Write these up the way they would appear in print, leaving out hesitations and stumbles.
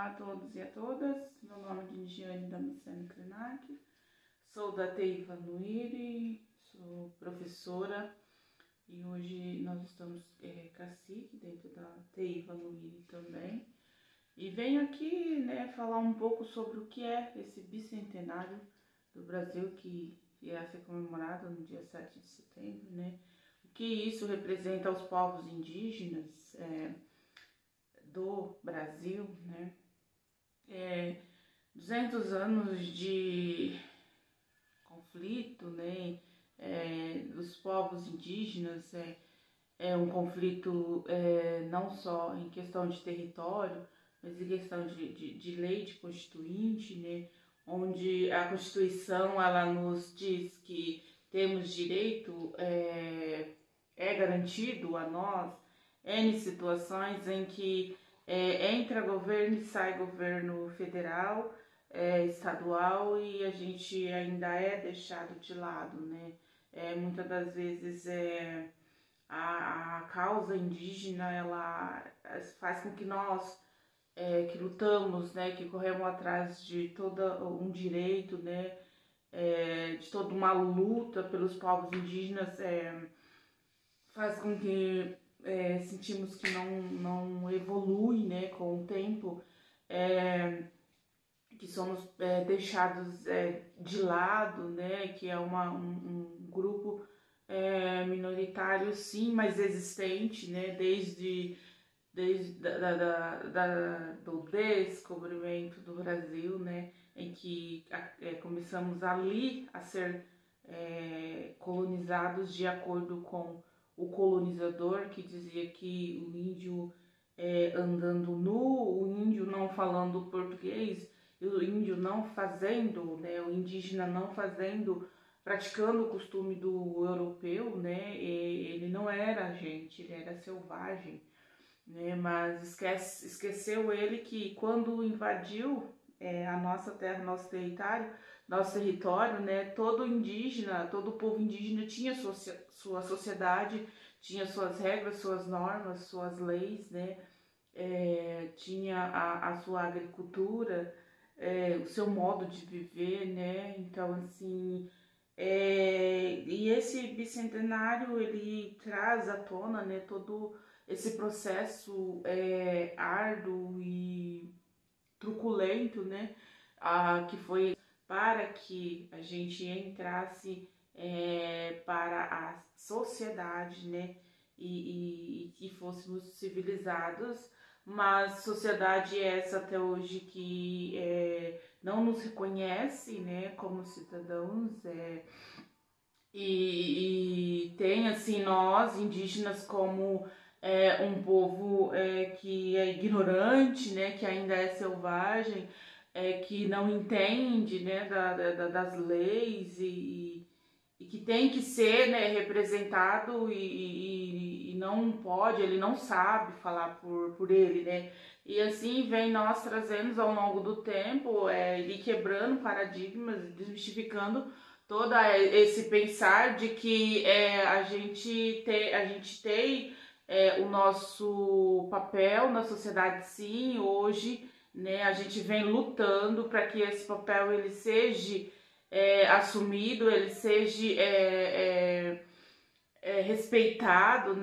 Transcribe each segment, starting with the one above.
Olá a todos e a todas, meu nome é Ligiane Damasceno Krenak, sou da TI Vanuiri, sou professora e hoje nós estamos cacique dentro da TI Vanuiri também. E venho aqui falar um pouco sobre o que é esse bicentenário do Brasil que irá ser comemorado no dia 7 de setembro, O que isso representa aos povos indígenas do Brasil, 200 anos de conflito, dos povos indígenas, é um conflito não só em questão de território, mas em questão de lei de constituinte, onde a Constituição ela nos diz que temos direito, é garantido a nós, N situações em que entra governo e sai governo federal, estadual, e a gente ainda é deixado de lado, muitas das vezes a causa indígena ela faz com que nós que lutamos, que corremos atrás de todo um direito, de toda uma luta pelos povos indígenas, faz com que sentimos que não evolui, com o tempo, que somos deixados de lado, que é um grupo minoritário, sim, mas existente, desde do descobrimento do Brasil, em que começamos ali a ser colonizados de acordo com o colonizador, que dizia que o índio andando nu, o índio não falando português, o índio não fazendo, o indígena não fazendo, praticando o costume do europeu, ele não era gente, ele era selvagem, mas esqueceu ele que quando invadiu a nossa terra, nosso território, todo indígena, todo povo indígena tinha sua sociedade, tinha suas regras, suas normas, suas leis, tinha a sua agricultura, o seu modo de viver, então assim, e esse bicentenário ele traz à tona, todo esse processo árduo e truculento, que foi para que a gente entrasse para a sociedade, e que fôssemos civilizados, mas sociedade essa até hoje que não nos reconhece, como cidadãos, e tem assim nós indígenas como um povo que é ignorante, que ainda é selvagem, que não entende, das leis e que tem que ser representado e não pode, ele não sabe falar por ele, E assim vem nós trazendo ao longo do tempo, e quebrando paradigmas, desmistificando todo esse pensar de que a gente tem o nosso papel na sociedade, sim, hoje, a gente vem lutando para que esse papel ele seja assumido, ele seja respeitado,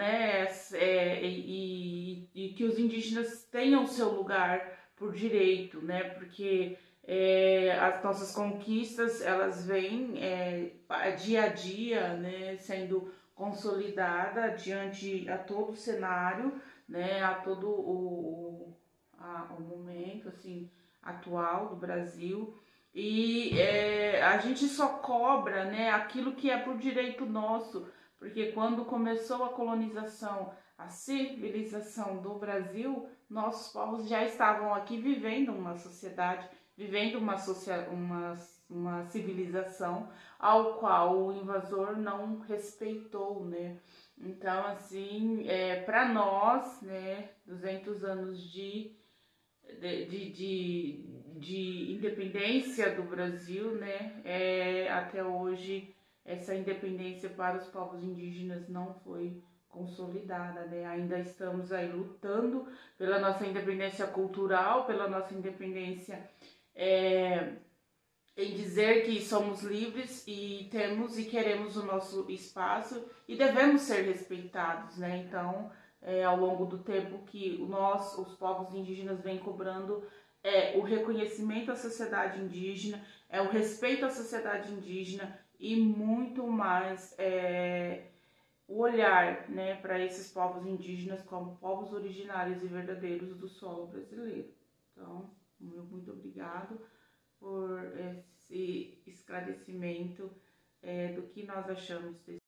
e que os indígenas tenham seu lugar por direito, porque as nossas conquistas elas vêm dia a dia, sendo consolidada diante a todo o cenário, a todo o momento assim atual do Brasil, e a gente só cobra, aquilo que é por direito nosso, porque quando começou a colonização, a civilização do Brasil, nossos povos já estavam aqui vivendo uma sociedade, vivendo uma civilização ao qual o invasor não respeitou, Então, assim, para nós, 200 anos de independência do Brasil, até hoje essa independência para os povos indígenas não foi consolidada, né? Ainda estamos aí lutando pela nossa independência cultural, pela nossa independência em dizer que somos livres e temos e queremos o nosso espaço e devemos ser respeitados, né? Então, ao longo do tempo que nós, os povos indígenas, vem cobrando o reconhecimento à sociedade indígena, o respeito à sociedade indígena e muito mais o olhar, né, para esses povos indígenas como povos originários e verdadeiros do solo brasileiro. Então, muito obrigado por esse esclarecimento do que nós achamos desse